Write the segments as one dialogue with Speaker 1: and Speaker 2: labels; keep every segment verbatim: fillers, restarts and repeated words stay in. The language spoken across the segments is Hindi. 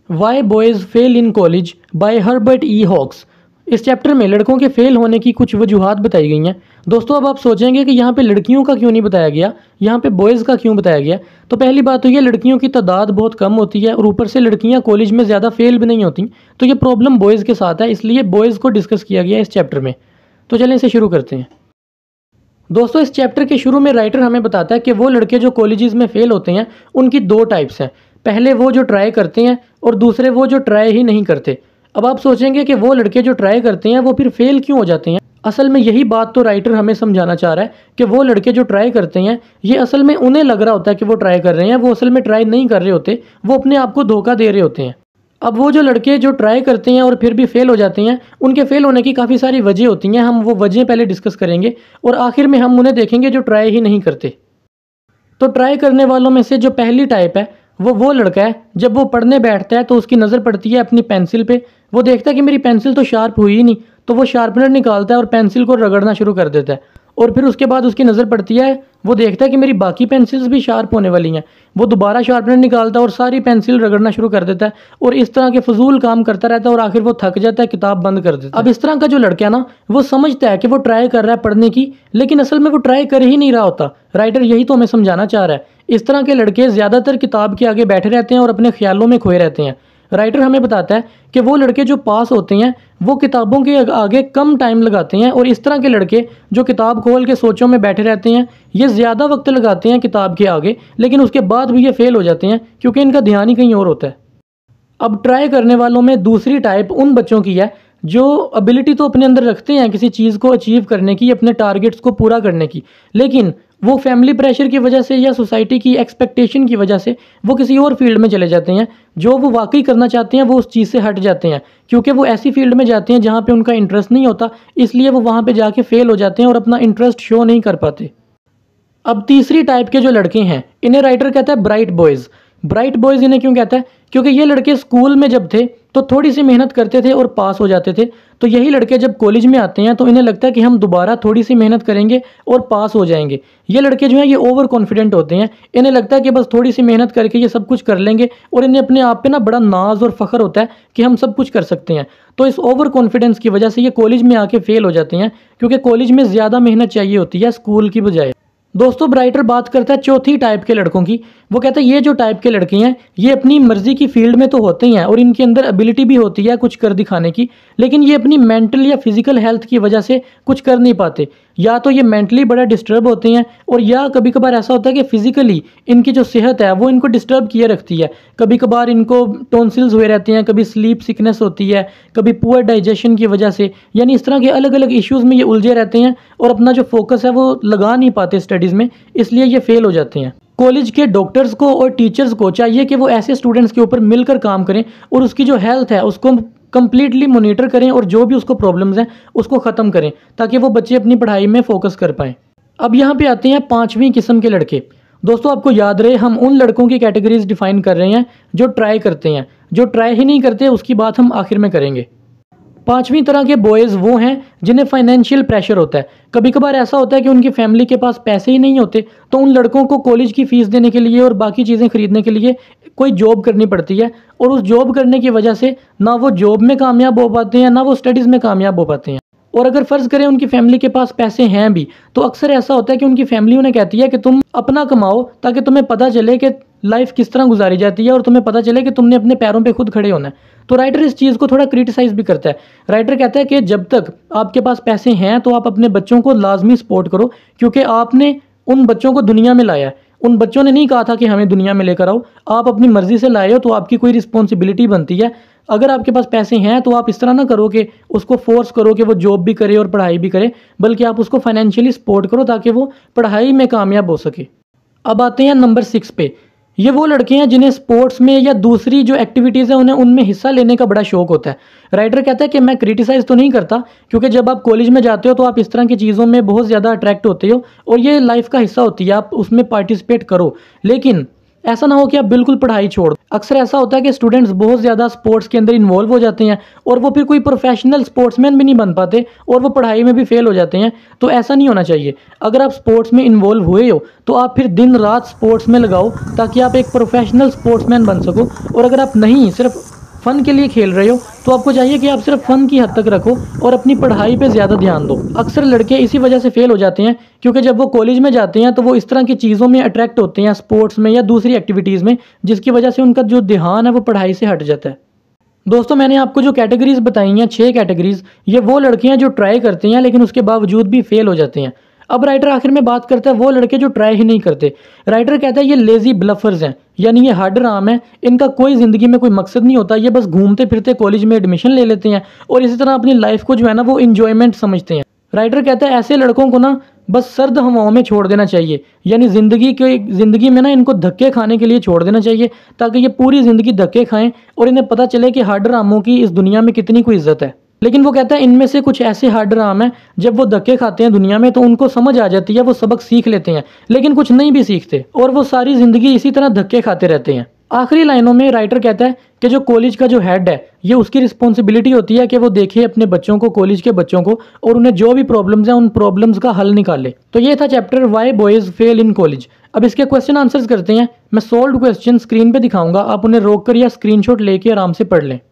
Speaker 1: Y boys fail in college by Herbert E Hawkes. इस चैप्टर में लड़कों के फेल होने की कुछ वजूहात बताई गई हैं। दोस्तों अब आप सोचेंगे कि यहाँ पे लड़कियों का क्यों नहीं बताया गया, यहाँ पे बॉयज़ का क्यों बताया गया। तो पहली बात तो ये, लड़कियों की तादाद बहुत कम होती है और ऊपर से लड़कियाँ कॉलेज में ज़्यादा फेल भी नहीं होती, तो ये प्रॉब्लम बॉयज़ के साथ है, इसलिए बॉयज़ को डिस्कस किया गया इस चैप्टर में। तो चलें इसे शुरू करते हैं। दोस्तों इस चैप्टर के शुरू में राइटर हमें बताता है कि वो लड़के जो कॉलेजेस में फेल होते हैं उनकी दो टाइप्स हैं। पहले वो जो ट्राई करते हैं और दूसरे वो जो ट्राई ही नहीं करते। अब आप सोचेंगे कि वो लड़के जो ट्राई करते हैं वो फिर फेल क्यों हो जाते हैं। असल में यही बात तो राइटर हमें समझाना चाह रहा है कि वो लड़के जो ट्राई करते हैं ये असल में उन्हें लग रहा होता है कि वो ट्राई कर रहे हैं, वो असल में ट्राई नहीं कर रहे होते, वो अपने आप को धोखा दे रहे होते हैं। अब वो जो लड़के जो ट्राई करते हैं और फिर भी फेल हो जाते हैं, उनके फेल होने की काफ़ी सारी वजह होती हैं। हम वो वजह पहले डिस्कस करेंगे और आखिर में हम उन्हें देखेंगे जो ट्राई ही नहीं करते। तो ट्राई करने वालों में से जो पहली टाइप है वो वो लड़का है, जब वो पढ़ने बैठता है तो उसकी नज़र पड़ती है अपनी पेंसिल पे। वो देखता है कि मेरी पेंसिल तो शार्प हुई ही नहीं, तो वो शार्पनर निकालता है और पेंसिल को रगड़ना शुरू कर देता है। और फिर उसके बाद उसकी नज़र पड़ती है, वो देखता है कि मेरी बाकी पेंसिल्स भी शार्प होने वाली हैं। वो दोबारा शार्पनर निकालता है और सारी पेंसिल रगड़ना शुरू कर देता है और इस तरह के फजूल काम करता रहता है और आखिर वो थक जाता है, किताब बंद कर देता है। अब इस तरह का जो लड़का है ना, वो समझता है कि वो ट्राई कर रहा है पढ़ने की, लेकिन असल में वो ट्राई कर ही नहीं रहा होता। राइटर यही तो हमें समझाना चाह रहा है। इस तरह के लड़के ज़्यादातर किताब के आगे बैठे रहते हैं और अपने ख्यालों में खोए रहते हैं। राइटर हमें बताता है कि वो लड़के जो पास होते हैं वो किताबों के आगे कम टाइम लगाते हैं, और इस तरह के लड़के जो किताब खोल के सोचों में बैठे रहते हैं ये ज़्यादा वक्त लगाते हैं किताब के आगे, लेकिन उसके बाद भी ये फेल हो जाते हैं क्योंकि इनका ध्यान ही कहीं और होता है। अब ट्राई करने वालों में दूसरी टाइप उन बच्चों की है जो एबिलिटी तो अपने अंदर रखते हैं किसी चीज़ को अचीव करने की, अपने टारगेट्स को पूरा करने की, लेकिन वो फैमिली प्रेशर की वजह से या सोसाइटी की एक्सपेक्टेशन की वजह से वो किसी और फील्ड में चले जाते हैं। जो वो वाकई करना चाहते हैं वो उस चीज़ से हट जाते हैं, क्योंकि वो ऐसी फील्ड में जाते हैं जहाँ पे उनका इंटरेस्ट नहीं होता, इसलिए वो वहाँ पे जाके फेल हो जाते हैं और अपना इंटरेस्ट शो नहीं कर पाते। अब तीसरी टाइप के जो लड़के हैं इन्हें राइटर कहता है ब्राइट बॉयज़। ब्राइट बॉयज़ इन्हें क्यों कहता है? क्योंकि ये लड़के स्कूल में जब थे तो थोड़ी सी मेहनत करते थे और पास हो जाते थे, तो यही लड़के जब कॉलेज में आते हैं तो इन्हें लगता है कि हम दोबारा थोड़ी सी मेहनत करेंगे और पास हो जाएंगे। ये लड़के जो हैं ये ओवर कॉन्फिडेंट होते हैं, इन्हें लगता है कि बस थोड़ी सी मेहनत करके ये सब कुछ कर लेंगे, और इन्हें अपने आप पे ना बड़ा नाज और फ़ख्र होता है कि हम सब कुछ कर सकते हैं। तो इस ओवर कॉन्फिडेंस की वजह से ये कॉलेज में आके फेल हो जाते हैं, क्योंकि कॉलेज में ज़्यादा मेहनत चाहिए होती है स्कूल की बजाय। दोस्तों राइटर बात करता है चौथी टाइप के लड़कों की। वो कहता है ये जो टाइप के लड़के हैं ये अपनी मर्जी की फील्ड में तो होते ही हैं और इनके अंदर एबिलिटी भी होती है कुछ कर दिखाने की, लेकिन ये अपनी मेंटल या फिजिकल हेल्थ की वजह से कुछ कर नहीं पाते। या तो ये मेंटली बड़ा डिस्टर्ब होते हैं, और या कभी कभार ऐसा होता है कि फिजिकली इनकी जो सेहत है वो इनको डिस्टर्ब किए रखती है। कभी कभार इनको टॉन्सिल्स हुए रहते हैं, कभी स्लीप सिकनेस होती है, कभी पुअर डाइजेशन की वजह से, यानी इस तरह के अलग अलग इश्यूज़ में ये उलझे रहते हैं और अपना जो फोकस है वो लगा नहीं पाते स्टडीज़ में, इसलिए ये फेल हो जाते हैं। कॉलेज के डॉक्टर्स को और टीचर्स को चाहिए कि वो ऐसे स्टूडेंट्स के ऊपर मिलकर काम करें और उसकी जो हेल्थ है उसको कंप्लीटली मॉनिटर करें और जो भी उसको प्रॉब्लम्स हैं उसको ख़त्म करें, ताकि वो बच्चे अपनी पढ़ाई में फोकस कर पाएँ। अब यहाँ पे आते हैं पाँचवीं किस्म के लड़के। दोस्तों आपको याद रहे हम उन लड़कों की कैटेगरीज डिफाइन कर रहे हैं जो ट्राई करते हैं। जो ट्राई ही नहीं करते उसकी बात हम आखिर में करेंगे। पांचवीं तरह के बॉयज़ वो हैं जिन्हें फाइनेंशियल प्रेशर होता है। कभी कभार ऐसा होता है कि उनकी फैमिली के पास पैसे ही नहीं होते, तो उन लड़कों को कॉलेज की फ़ीस देने के लिए और बाकी चीज़ें खरीदने के लिए कोई जॉब करनी पड़ती है, और उस जॉब करने की वजह से ना वो जॉब में कामयाब हो पाते हैं ना वो स्टडीज़ में कामयाब हो पाते हैं। और अगर फ़र्ज़ करें उनकी फैमिली के पास पैसे हैं भी, तो अक्सर ऐसा होता है कि उनकी फैमिली उन्हें कहती है कि तुम अपना कमाओ ताकि तुम्हें पता चले कि लाइफ किस तरह गुजारी जाती है और तुम्हें पता चले कि तुमने अपने पैरों पे खुद खड़े होना है। तो राइटर इस चीज़ को थोड़ा क्रिटिसाइज़ भी करता है। राइटर कहता है कि जब तक आपके पास पैसे हैं तो आप अपने बच्चों को लाजमी सपोर्ट करो, क्योंकि आपने उन बच्चों को दुनिया में लाया है। उन बच्चों ने नहीं कहा था कि हमें दुनिया में लेकर आओ, आप अपनी मर्ज़ी से लाए हो, तो आपकी कोई रिस्पॉन्सिबिलिटी बनती है। अगर आपके पास पैसे हैं तो आप इस तरह ना करो कि उसको फोर्स करो कि वो जॉब भी करे और पढ़ाई भी करे, बल्कि आप उसको फाइनेंशियली सपोर्ट करो ताकि वो पढ़ाई में कामयाब हो सके। अब आते हैं नंबर सिक्स पे। ये वो लड़के हैं जिन्हें स्पोर्ट्स में या दूसरी जो एक्टिविटीज़ हैं उन्हें उनमें हिस्सा लेने का बड़ा शौक होता है। राइटर कहता है कि मैं क्रिटिसाइज़ तो नहीं करता, क्योंकि जब आप कॉलेज में जाते हो तो आप इस तरह की चीज़ों में बहुत ज़्यादा अट्रैक्ट होते हो और ये लाइफ का हिस्सा होती है, आप उसमें पार्टिसिपेट करो, लेकिन ऐसा ना हो कि आप बिल्कुल पढ़ाई छोड़ दो। अक्सर ऐसा होता है कि स्टूडेंट्स बहुत ज़्यादा स्पोर्ट्स के अंदर इन्वॉल्व हो जाते हैं और वो फिर कोई प्रोफेशनल स्पोर्ट्समैन भी नहीं बन पाते और वो पढ़ाई में भी फेल हो जाते हैं। तो ऐसा नहीं होना चाहिए। अगर आप स्पोर्ट्स में इन्वॉल्व हुए हो तो आप फिर दिन रात स्पोर्ट्स में लगाओ ताकि आप एक प्रोफेशनल स्पोर्ट्समैन बन सको। और अगर आप नहीं, सिर्फ फ़न के लिए खेल रहे हो तो आपको चाहिए कि आप सिर्फ फ़न की हद तक रखो और अपनी पढ़ाई पे ज़्यादा ध्यान दो। अक्सर लड़के इसी वजह से फेल हो जाते हैं क्योंकि जब वो कॉलेज में जाते हैं तो वो इस तरह की चीज़ों में अट्रैक्ट होते हैं, स्पोर्ट्स में या दूसरी एक्टिविटीज़ में, जिसकी वजह से उनका जो ध्यान है वो पढ़ाई से हट जाता है। दोस्तों, मैंने आपको जो कैटेगरीज बताई हैं, छह कैटेगरीज, ये वो लड़के हैं जो ट्राई करते हैं लेकिन उसके बावजूद भी फेल हो जाते हैं। अब राइटर आखिर में बात करता है वो लड़के जो ट्राई ही नहीं करते। राइटर कहता है ये लेजी ब्लफर्स हैं, यानी ये हार्ड राम है, इनका कोई ज़िंदगी में कोई मकसद नहीं होता, ये बस घूमते फिरते कॉलेज में एडमिशन ले लेते हैं और इसी तरह अपनी लाइफ को जो है ना वो इंजॉयमेंट समझते हैं। राइटर कहता है ऐसे लड़कों को ना बस सर्द हवाओं में छोड़ देना चाहिए, यानी ज़िंदगी के ज़िंदगी में ना इनको धक्के खाने के लिए छोड़ देना चाहिए ताकि ये पूरी ज़िंदगी धक्के खाएं और इन्हें पता चले कि हार्ड रामों की इस दुनिया में कितनी कोई इज्जत है। लेकिन वो कहता है इनमें से कुछ ऐसे हार्ड राम हैं जब वो धक्के खाते हैं दुनिया में तो उनको समझ आ जाती है, वो सबक सीख लेते हैं, लेकिन कुछ नहीं भी सीखते और वो सारी ज़िंदगी इसी तरह धक्के खाते रहते हैं। आखिरी लाइनों में राइटर कहता है कि जो कॉलेज का जो हेड है ये उसकी रिस्पॉन्सिबिलिटी होती है कि वो देखे अपने बच्चों को, कॉलेज के बच्चों को, और उन्हें जो भी प्रॉब्लम्स हैं उन प्रॉब्लम्स का हल निकाले। तो ये था chapter why boys fail in college. अब इसके क्वेश्चन आंसर्स करते हैं। मैं सोल्व क्वेश्चन स्क्रीन पे दिखाऊंगा, आप उन्हें रोक कर या स्क्रीनशॉट लेके आराम से पढ़ लें।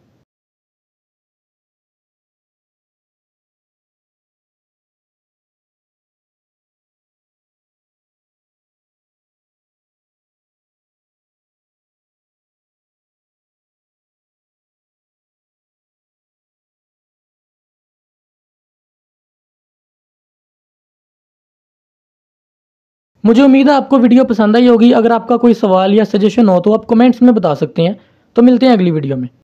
Speaker 1: मुझे उम्मीद है आपको वीडियो पसंद आई होगी। अगर आपका कोई सवाल या सजेशन हो तो आप कमेंट्स में बता सकते हैं। तो मिलते हैं अगली वीडियो में।